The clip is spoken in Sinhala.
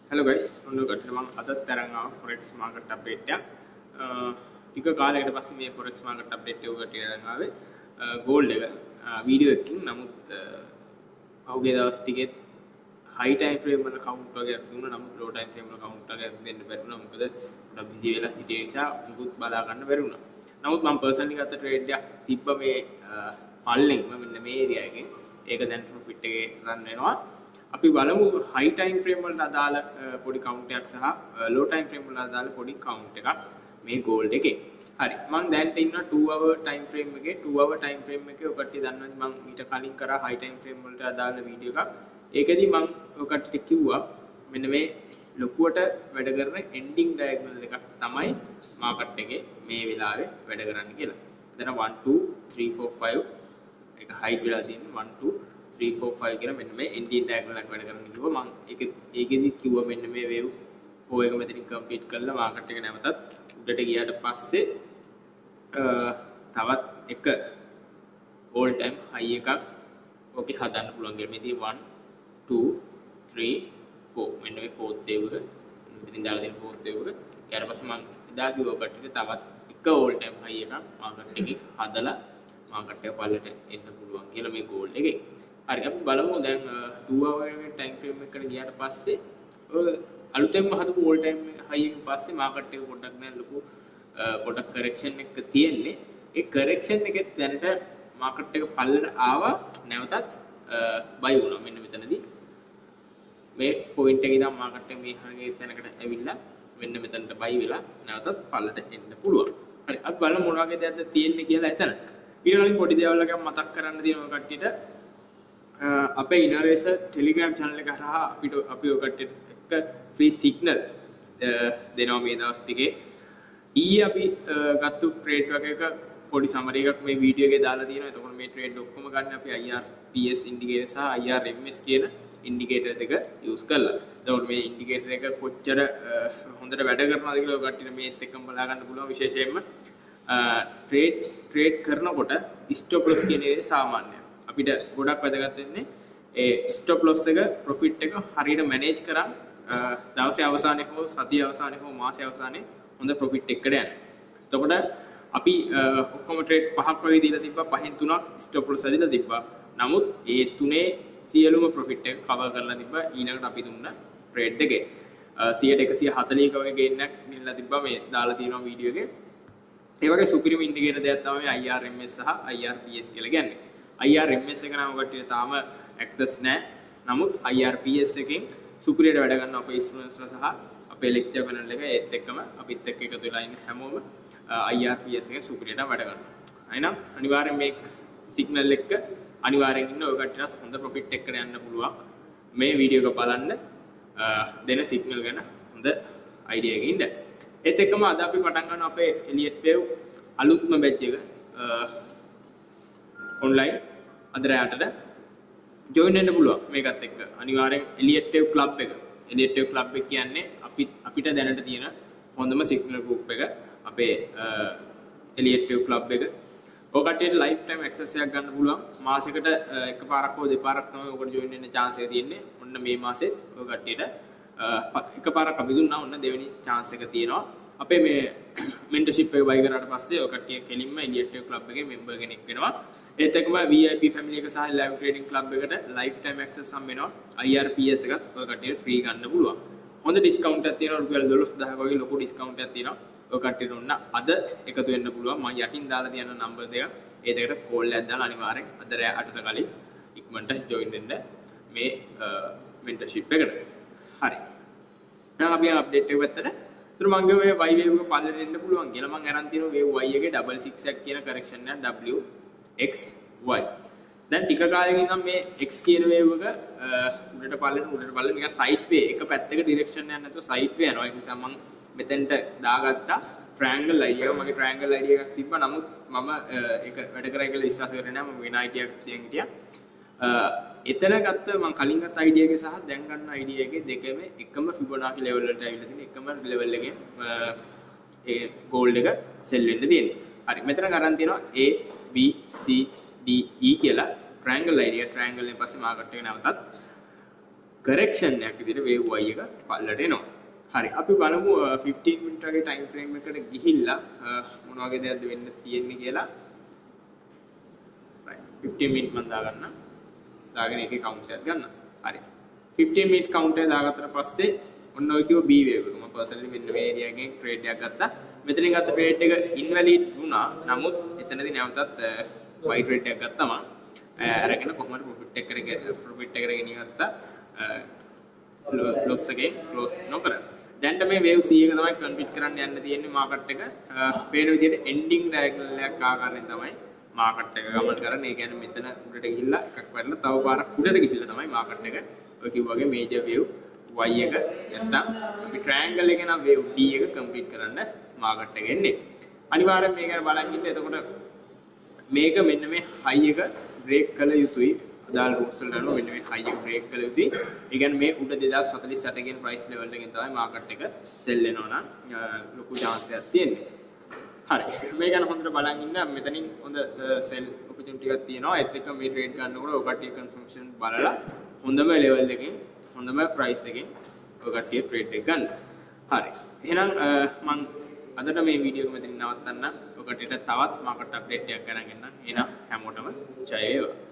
Hello guys, ඔන්නකට මම අදත් තරංග ආව forex market update එකක්. ටික කාලයකට පස්සේ මේ forex market update එක ඔකට තරංග ආවේ gold එක වීඩියෝ එකකින්. නමුත් පහුගිය දවස් ටිකේ high time frame වල count වගේක් දුන්නා. නමුත් low time frame වල count වගේක් දෙන්න බැරි වුණා. මොකද පොඩක් busy වෙලා සිටිය නිසා මුකුත් බලා ගන්න බැරි වුණා. නමුත් මම personally ගත්ත trade එකක් තිබ්බ මේ පල්ලෙන් මෙන්න මේ area එකේ. ඒක දැන් profit එකේ run වෙනවා. අපි බලමු high time frame වලට අදාළ පොඩි count එකක් සහ low time frame වලට අදාළ පොඩි count එකක් මේ gold එකේ. හරි. මම දැන් ඉන්නවා 2 hour time frame එකේ. 2 hour time frame එකේ ඔකට දන්නවද මම ඊට කලින් කරා high time frame වලට අදාළ වීඩියෝ එකක්. ඒකෙදි මම ඔකට කිව්වා මෙන්න මේ ලොකුවට වැඩ කරන ending diagonal එකක් තමයි market එකේ මේ වෙලාවේ වැඩ කරන්න කියලා. දැන් 1 2 3 4 5 ඒක height වෙලා තියෙන්නේ 1 2 3 4 5 කියලා මෙන්න මේ ending diagonal එකක් වැඩ කරන්න කිව්වා. මම ඒකෙදිත් කිව්වා මෙන්න මේ wave 4 එක මෙතනින් complete කරලා market එක නැවතත් උඩට ගියාට පස්සේ තවත් එක all time high එකක් ඕකේ හදන්න පුළුවන් කියලා. මේ තියෙන්නේ 1 2 3 4 මෙන්න මේ fourth wave එක මෙතනින් දාලා දෙන fourth wave එක. ඊට පස්සේ මම එදා කිව්වා ඔකට තවත් එක all time high එකක් market එකේ හදලා market එක පල්ලට එන්න පුළුවන් කියලා මේ gold එකේ. හරි අපි බලමු දැන් 2 hour time frame එකකට ගියාට පස්සේ ඔය අලුතෙන්ම හදපු all time high එකෙන් පස්සේ market එක පොඩ්ඩක් නෑ ලොකු පොඩක් correction එක තියෙන්නේ. ඒ correction එකෙත් දැනට market එක පල්ලට ආවා නැවතත් buy වුණා. මෙන්න මෙතනදී මේ point එකේ ඉඳන් market එක මේ හරියට තැනකට ඇවිල්ලා මෙන්න මෙතනට buy වෙලා නැවතත් පල්ලට එන්න පුළුවන්. හරි අපි බලමු මොන වගේ දෙයක්ද තියෙන්නේ කියලා එතන. ඊළඟට පොඩි දේවල් එකක් මතක් කරන්න තියෙනවා කට්ටියට. අපේ ඉනරේසර් ටෙලිග්‍රෑම් channel එක හරහා අපි ඔය කට්ටියට එක free signal දෙනවා මේ දවස් ටිකේ. ඊයේ අපි ගත්ත trade වගේක පොඩි summary එකක් මේ වීඩියෝ එකේ දාලා තියෙනවා. එතකොට මේ trade ඔක්කොම ගන්න අපි IRPS indicator සහ IRMS කියන indicator දෙක use කරලා. එතකොට මේ indicator එක කොච්චර හොඳට වැඩ කරනවද කියලා ඔය කට්ටියට මේත් එක්කම බලා ගන්න පුළුවන්. විශේෂයෙන්ම trade කරනකොට stop loss කියන දේ සාමාන්‍යයි. අපිට ගොඩක් වැදගත් වෙන්නේ ඒ stop loss එක profit එක හරියට manage කරන් දවසේ අවසානයේ හෝ සතියේ අවසානයේ හෝ මාසයේ අවසානයේ හොඳ profit එකකට යන්න. එතකොට අපි ඔක්කොම trade පහක් වගේ දීලා තිබ්බා. පහෙන් තුනක් stop loss ඇදලා තිබ්බා. නමුත් ඒ තුනේ සියලුම profit එක cover කරලා තිබ්බා. ඊළඟට අපි දුන්න trade දෙකේ 100% 140ක වගේ gain එකක් නිල්ලා තිබ්බා. මේ දාලා තියෙනවා වීඩියෝ එකේ. ඒ වගේ supreme indicator දෙයක් තමයි IRMS සහ IRPS කියලා කියන්නේ. IRMS එක නම් ඔකට තාම access නැහැ. නමුත් IRPS එකෙන් සුපිරියට වැඩ ගන්න අපේ students ලා සහ අපේ lecture panel එක ඒත් එක්කම අපිත් එක්ක එකතු වෙලා ඉන්න හැමෝම IRPS එකේ සුපිරියට වැඩ ගන්නවා. එහෙනම් අනිවාර්යෙන් මේ signal එක අනිවාර්යෙන් ඉන්න ඔය කට්ටියට හොඳ profit එකකට යන්න පුළුවන්. මේ වීඩියෝ එක බලන්න දෙන signal ගැන හොඳ idea එකකින් ඉන්න. ඒත් එක්කම අද අපි පටන් ගන්න අපේ Elliott Wave අලුත්ම batch එක online අද රාත්‍රියට join වෙන්න පුළුවන්. මේකත් එක්ක අනිවාර්යෙන් Elliott Wave club එක. Elliott Wave club එක කියන්නේ අපිට දැනට තියෙන හොඳම signal group එක. අපේ Elliott Wave club එක. ඔය කට්ටියට lifetime access එකක් ගන්න පුළුවන්. මාසෙකට එකපාරක් හෝ දෙපාරක් තමයි ඔකට join වෙන්න chance එක තියෙන්නේ. ඔන්න මේ මාසෙත් ඔය කට්ටියට එකපාරක් අපි දුන්නා. ඔන්න දෙවෙනි chance එක තියෙනවා. අපේ මේ mentorship එක buy කරාට පස්සේ ඔය කට්ටිය කෙලින්ම Elliott Wave club එකේ member කෙනෙක් වෙනවා. ඒත් එක්කම VIP family එක සහ live trading club එකට lifetime access හම් වෙනවා. IRPS එකත් ඔය කට්ටියට free ගන්න පුළුවන්. හොඳ discount එකක් තියෙනවා. රුපියල් 12000ක වගේ ලොකු discount එකක් තියෙනවා. ඔය කට්ටියට ඔන්න අද එකතු වෙන්න පුළුවන්. මම යටින් දාලා තියෙන number දෙක ඒ දෙකට call එකක් දාලා අනිවාර්යෙන් අද රෑ 8ට කලින් ඉක්මනට join වෙන්න මේ mentorship එකට. හරි. දැන් අපි update එක පැත්තට. ඒතර මම ගියේ මේ y wave එක පල්ලෙට එන්න පුළුවන් කියලා මම අරන් තියෙනවා wave y එකේ 66 එකක් කියන correction එක w x y. දැන් ටික කාලයකින් ඉඳන් මේ x කියන wave එක උඩට පල්ලෙට නිකන් side way එක පැත්තක direction එකක් නැතුව side way යනවා. ඒ නිසා මම මෙතෙන්ට දාගත්තා triangle idea එක. මගේ triangle idea එකක් තිබ්බා. නමුත් මම ඒක වැඩ කරයි කියලා විශ්වාස කරේ නැහැ. මම වෙන idea එකක් තියන් හිටියා. එතන ගත්ත මම කලින් ගත්ත idea එකේ සහ දැන් ගන්න idea එකේ දෙකම එකම Fibonacci level වලට ඇවිල්ලා තියෙන එකම level එකේ ඒ gold එක sell වෙන්න තියෙන්නේ. හරි මෙතන ගන්න තියෙනවා A B C D E කියලා triangle idea. triangle එකෙන් පස්සේ market එක නැවතත් correction එකක් විදිහට wave y එක පල්ලට එනවා. හරි අපි බලමු 15 minute වගේ time frame එකකට ගිහිල්ලා මොන වගේ දෙයක්ද වෙන්න තියෙන්නේ කියලා. right 15 minute මම දාගන්න. දාගෙන ඒකේ count එකක් ගන්න. හරි 15 minute count එක දාගත්තට පස්සේ ඔන්න ඔය කිව්ව B wave එක මම personally මෙන්න මේ area එකෙන් trade එකක් ගත්තා. මෙතනින් ගත්ත trade එක invalid වුණා. නමුත් එතනදී නැවතත් buy trade එකක් ගත්තා මම. අරගෙන කොහොමද profit එක ගෙනියගත්තා. loss එකේ close නොකර. දැන් මේ wave C එක තමයි compete කරන්න යන්න තියෙන්නේ market එක. පේන විදිහට ending diagonal එකක් ආකාරයෙන් තමයි market එක ගමන් කරන්නේ. ඒ කියන්නේ මෙතන උඩට ගිහිල්ලා එකක් වැටලා තව පාරක් උඩට ගිහිල්ලා තමයි market එක ඔය කිව්වාගේ major wave y එක නැත්තම් අපි triangle එකේ නම් wave D එක complete කරන්න market එක එන්නේ. අනිවාර්යෙන් මේක ගැන බලන් ඉන්න. එතකොට මේක මෙන්න මේ high එක break කළ යුතුයි. අදාළ rules වලට අනුව මෙන්න මේ high එක break කළ යුතුයි. ඒ කියන්නේ මේ උඩ 2048 කියන price level එකෙන් තමයි market එක sell වෙනවා නම් ලොකු chance එකක් තියෙන්නේ. හරි. මේ ගැන හොඳට බලන් ඉන්න. මෙතනින් හොඳ sell opportunity එකක් තියෙනවා. ඒත් එක්ක මේ trade ගන්නකොට ඔය කට්ටිය confirmation බලලා හොඳම level එකකින් හොඳම price එකකින් ඔය කට්ටිය trade එක ගන්න. හරි. එහෙනම් මම අදට මේ වීඩියෝ එක මෙතනින් නවත්තන්න. ඔය කට්ටියට තවත් market update එකක් කරන් එන්නම්. එහෙනම් හැමෝටම ජය වේවා.